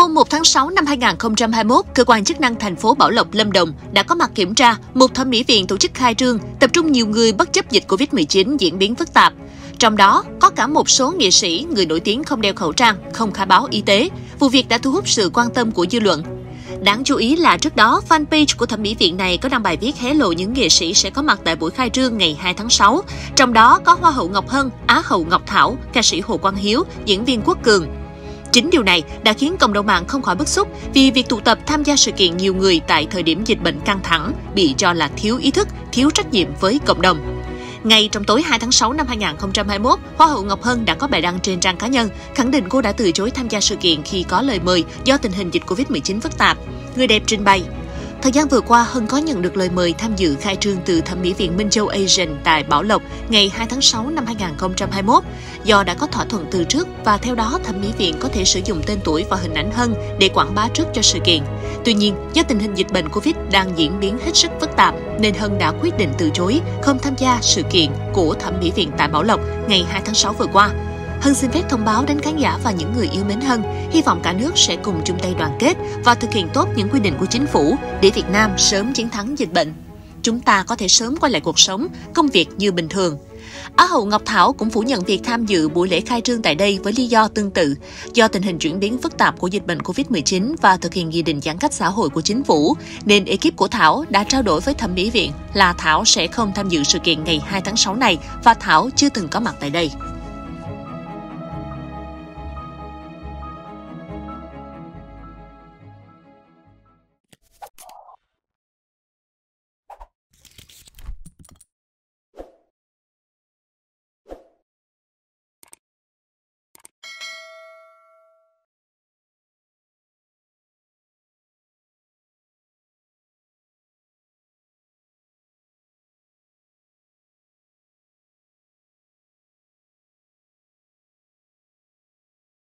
Hôm 1 tháng 6 năm 2021, cơ quan chức năng thành phố Bảo Lộc, Lâm Đồng đã có mặt kiểm tra một thẩm mỹ viện tổ chức khai trương, tập trung nhiều người bất chấp dịch Covid-19 diễn biến phức tạp. Trong đó, có cả một số nghệ sĩ, người nổi tiếng không đeo khẩu trang, không khai báo y tế. Vụ việc đã thu hút sự quan tâm của dư luận. Đáng chú ý là trước đó, fanpage của thẩm mỹ viện này có đăng bài viết hé lộ những nghệ sĩ sẽ có mặt tại buổi khai trương ngày 2 tháng 6. Trong đó có Hoa hậu Ngọc Hân, Á hậu Ngọc Thảo, ca sĩ Hồ Quang Hiếu, diễn viên Quốc Cường. Chính điều này đã khiến cộng đồng mạng không khỏi bức xúc vì việc tụ tập tham gia sự kiện nhiều người tại thời điểm dịch bệnh căng thẳng bị cho là thiếu ý thức, thiếu trách nhiệm với cộng đồng. Ngay trong tối 2 tháng 6 năm 2021, Hoa hậu Ngọc Hân đã có bài đăng trên trang cá nhân khẳng định cô đã từ chối tham gia sự kiện khi có lời mời do tình hình dịch Covid-19 phức tạp. Người đẹp trình bày: thời gian vừa qua, Hân có nhận được lời mời tham dự khai trương từ thẩm mỹ viện Minh Châu Asian tại Bảo Lộc ngày 2 tháng 6 năm 2021. Do đã có thỏa thuận từ trước và theo đó thẩm mỹ viện có thể sử dụng tên tuổi và hình ảnh Hân để quảng bá trước cho sự kiện. Tuy nhiên, do tình hình dịch bệnh Covid đang diễn biến hết sức phức tạp nên Hân đã quyết định từ chối không tham gia sự kiện của thẩm mỹ viện tại Bảo Lộc ngày 2 tháng 6 vừa qua. Hân xin phép thông báo đến khán giả và những người yêu mến Hân, hy vọng cả nước sẽ cùng chung tay đoàn kết và thực hiện tốt những quy định của chính phủ để Việt Nam sớm chiến thắng dịch bệnh. Chúng ta có thể sớm quay lại cuộc sống, công việc như bình thường. Á hậu Ngọc Thảo cũng phủ nhận việc tham dự buổi lễ khai trương tại đây với lý do tương tự. Do tình hình chuyển biến phức tạp của dịch bệnh Covid-19 và thực hiện nghị định giãn cách xã hội của chính phủ, nên ekip của Thảo đã trao đổi với thẩm mỹ viện là Thảo sẽ không tham dự sự kiện ngày 2 tháng 6 này và Thảo chưa từng có mặt tại đây.